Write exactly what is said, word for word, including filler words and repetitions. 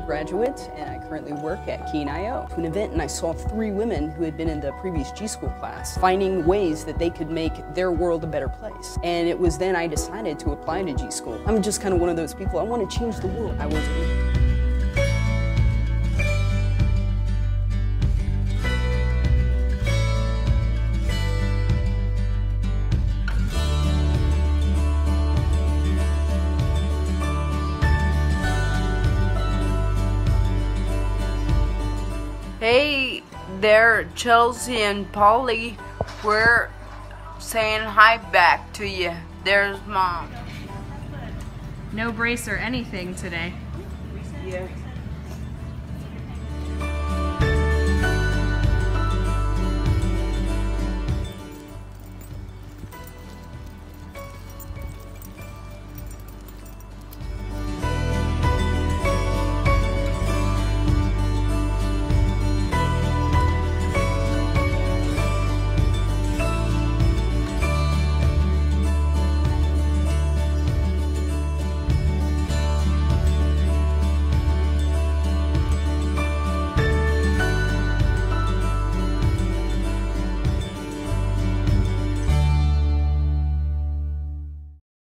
graduate, and I currently work at Keen I O. To an event, and I saw three women who had been in the previous G School class finding ways that they could make their world a better place. And it was then I decided to apply to G School. I'm just kind of one of those people. I want to change the world. I was. Hey there, Chelsea and Polly. We're saying hi back to you. There's Mom. No brace or anything today. Yeah.